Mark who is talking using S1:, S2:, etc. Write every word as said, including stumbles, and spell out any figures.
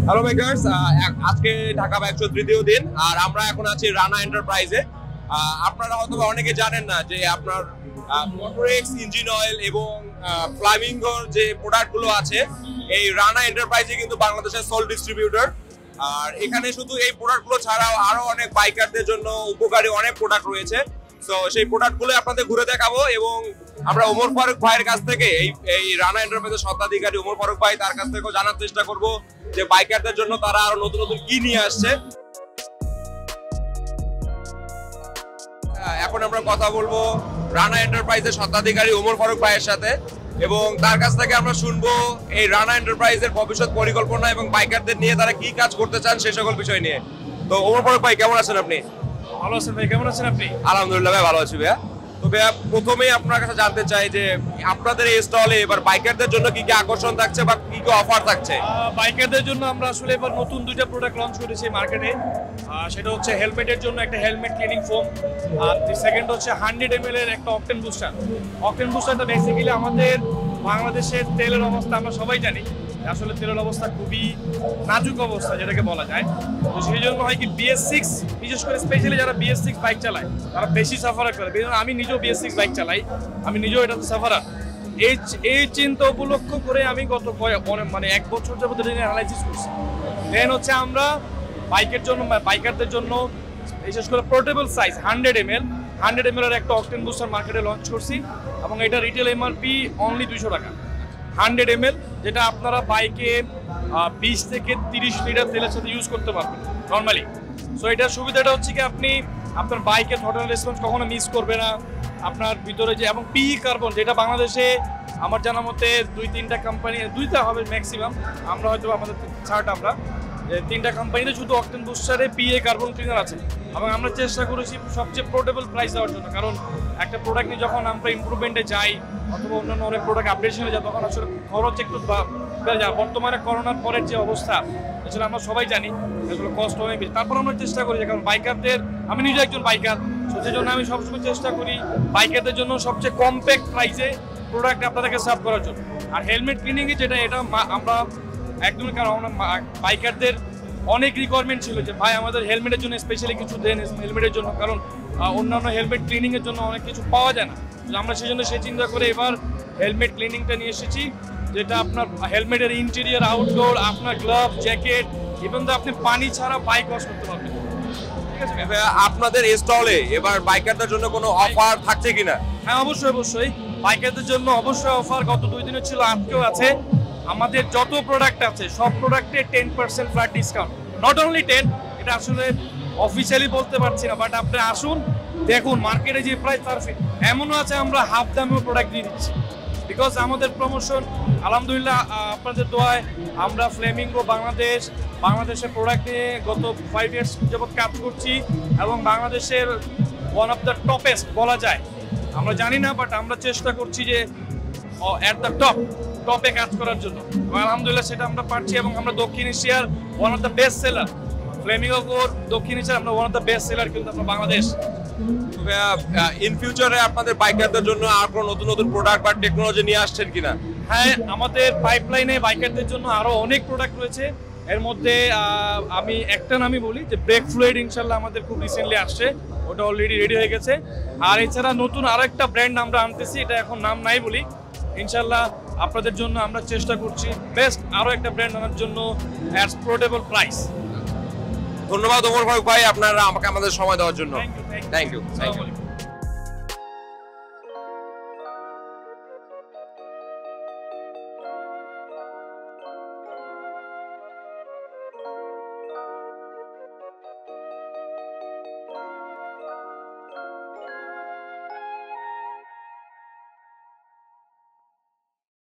S1: Hello bikers, আজকে Dhaka bike show তৃতীয় দিন আর আমরা এখন আছি রানা এন্টারপ্রাইজে। আপনারা হয়তো অনেকে জানেন না যে আপনার মোটরেক্স ইঞ্জিন অয়েল এবং ফ্লামিঙ্গোর যে প্রোডাক্টগুলো আছে এই রানা এন্টারপ্রাইজে কিন্তু বাংলাদেশের সোল ডিস্ট্রিবিউটর। আর এখানে শুধু এই প্রোডাক্টগুলো ছাড়াও আরো অনেক বাইকারদের জন্য উপকারী অনেক প্রোডাক্ট রয়েছে। তো সেই প্রোডাক্টগুলো আপনাদের ঘুরে দেখাবো এবং আমরা ওমর ফারুক ভাইয়ের কাছ থেকে এই এই রানা এন্টারপ্রাইজের স্বত্বাধিকারী ওমর ফারুক ভাই তার কাছ থেকেও জানার চেষ্টা করব যে বাইকারদের জন্য তারা আরো নতুন নতুন কি নিয়ে আসছে। এখন আমরা কথা বলবো রানা এন্টারপ্রাইজের স্বত্বাধিকারী ওমর ফারুক ভাইয়ের সাথে এবং তার কাছ থেকে আমরা শুনবো এই রানা এন্টারপ্রাইজের ভবিষ্যৎ পরিকল্পনা এবং বাইকারদের নিয়ে তারা কি কাজ করতে চান সে সকল বিষয় নিয়ে। তো ওমর ফারুক ভাই কেমন আছেন আপনি?
S2: ভালো আছেন ভাই, কেমন আছেন আপনি?
S1: আলহামদুলিল্লাহ ভাই, ভালো আছি ভাইয়া। তো ভাইয়া প্রথমেই আপনার কাছে জানতে চাই যে আপনাদের এই স্টলে এবার বাইকারদের জন্য কি কি আকর্ষণ থাকছে বা কি কি অফার থাকছে?
S2: বাইকারদের জন্য আমরা আসলে এবার নতুন দুইটা প্রোডাক্ট লঞ্চ করেছি মার্কেটে। সেটা হচ্ছে হেলমেটের জন্য একটা হেলমেট ক্লিনিং ফোম, আর সেকেন্ড হচ্ছে হান্ড্রেড এম এল এর একটা অকটেন বুস্টার। অকটেন বুস্টারটা বেসিক্যালি আমাদের বাংলাদেশের তেলের অবস্থা আমরা সবাই জানি, আসলে তেলের অবস্থা খুবই নাজুক অবস্থা যেটাকে বলা যায়। তো সেই জন্য হয় কি বিএস সিক্স, বিশেষ করে স্পেশালি যারা বিএস সিক্স বাইক চালায় তারা বেশি সাফার করে। আমি নিজেও বিএস সিক্স বাইক চালাই, আমি নিজেও এটাতে সাফারার। এই এই চিন্তা উপলক্ষ করে আমি গত মানে এক বছর যাবত অ্যানালাইসিস করছি। দেন হচ্ছে আমরা বাইকের জন্য বাইকারদের জন্য বিশেষ করে portable size hundred M L hundred M L এর একটা অকটেন বুস্টার মার্কেটে লঞ্চ করছি এবং এটা রিটেল এমআরপি অনলি দুইশো টাকা হান্ড্রেড এম এল, যেটা আপনারা বাইকে বিশ থেকে তিরিশ লিটার তেলের সাথে ইউজ করতে পারবেন নর্মালি। সো এটার সুবিধাটা হচ্ছে কি আপনি আপনার বাইকের থ্রটল রেসপন্স কখনো মিস করবে না। আপনার ভিতরে যে এবং পি কার্বন, যেটা বাংলাদেশে আমার জানা মতে দুই তিনটা কোম্পানি, দুইটা হবে ম্যাক্সিমাম, আমরা হয়তো আমাদের ছাড়টা আমরা তিনটা কোম্পানিতে শুধু অকটেন বুস্টারে পিএ কার্বন ক্লিনার আছে এবং আমরা চেষ্টা করেছি সবচেয়ে পোর্টেবল প্রাইস দেওয়ার জন্য। কারণ একটা প্রোডাক্ট নিয়ে যখন আমরা ইমপ্রুভমেন্টে যাই অথবা অন্যান্য অনেক প্রোডাক্ট আপডেশনে যাই তখন আসলে খরচ একটু বেড়ে যায়। বর্তমানে করোনার পরের যে অবস্থা আসলে আমরা সবাই জানি এগুলো কষ্ট অনেক বেশি। তারপর আমরা চেষ্টা করি, কারণ বাইকারদের, আমি নিজে একজন বাইকার, সেই জন্য আমি সবসময় চেষ্টা করি বাইকারদের জন্য সবচেয়ে কমপ্যাক্ট প্রাইসে প্রোডাক্ট আপনাদেরকে সার্ভ করার জন্য। আর হেলমেট ক্লিনিংয়ে যেটা, এটা আমরা একদমই, কারণ বাইকারদের অনেক রিকোয়ারমেন্ট ছিল যে ভাই আমাদের হেলমেটের জন্য স্পেশালি কিছু দেন হেলমেটের জন্য, কারণ অন্যান্য হেলমেট ক্লিনিংয়ের জন্য অনেক কিছু পাওয়া যায় না। আমরা সেই জন্য সেই চিন্তা করে এবার হেলমেট ক্লিনিংটা নিয়ে এসেছি, যেটা আপনার হেলমেটের ইন্টেরিয়ার আউটডোর, আপনার গ্লাভ, জ্যাকেট, ইভেন তো আপনি পানি ছাড়া বাইক ওয়াশ করতে পারবেন। ঠিক আছে
S1: আপনাদের স্টলে এবার বাইকারদের জন্য কোনো অফার থাকছে কিনা?
S2: হ্যাঁ অবশ্যই অবশ্যই বাইকারদের জন্য অবশ্যই অফার গত দুই দিনের ছিল, আজকেও আছে। আমাদের যত প্রোডাক্ট আছে সব প্রোডাক্টে ten percent flat discount, not only ten, এটা আসলে অফিসিয়ালি বলতে পারছি না, বাট আপনি আসুন দেখুন মার্কেটে যে প্রাইস তার এমনও আছে আমরা হাফ দামেও প্রোডাক্ট দিয়ে দিচ্ছি। বিকজ আমাদের প্রমোশন আলহামদুলিল্লাহ আপনাদের দোয়ায় আমরা ফ্লেমিঙ্গো বাংলাদেশ বাংলাদেশের প্রোডাক্ট নিয়ে গত ফাইভ ইয়ার্স যাবৎ কাজ করছি এবং বাংলাদেশের ওয়ান অফ দ্য টপেস্ট বলা যায়, আমরা জানি না বাট আমরা চেষ্টা করছি যে অ্যাট দ্য টপ টপে কাজ করার জন্য এবং আলহামদুলিল্লাহ সেটা আমরা পারছি। এবং আমরা দক্ষিণ এশিয়ার one of the best seller, Flamingo core দক্ষিণ এশিয়ার আমরা one of the best seller কিন্তু আমরা বাংলাদেশ।
S1: ইন ফিউচারে আপনাদের বাইকারদের জন্য আর কোনো নতুন নতুন প্রোডাক্ট বা টেকনোলজি নিয়ে আসছেন কিনা?
S2: হ্যাঁ, আমাদের পাইপলাইনে বাইকারদের জন্য আরো অনেক প্রোডাক্ট রয়েছে। এর মধ্যে আমি একটা নামই বলি যে ব্রেক ফ্লুইড ইনশাল্লাহ আমাদের খুব রিসেন্টলি আসছে, ওটা অলরেডি রেডি হয়ে গেছে। আর এছাড়া নতুন আরো একটা ব্র্যান্ড আমরা আনতেছি, এটা এখন নাম নাই বলি, ইনশাল্লাহ আপনাদের জন্য আমরা চেষ্টা করছি বেস্ট আরো একটা ব্র্যান্ড আনার জন্য অ্যাট পোর্টেবল প্রাইস।
S1: ধন্যবাদ ওমর ফারুক ভাই আপনারা আমাকে আমাদের সময় দেওয়ার জন্য।
S2: Thank you
S1: thank you thank you.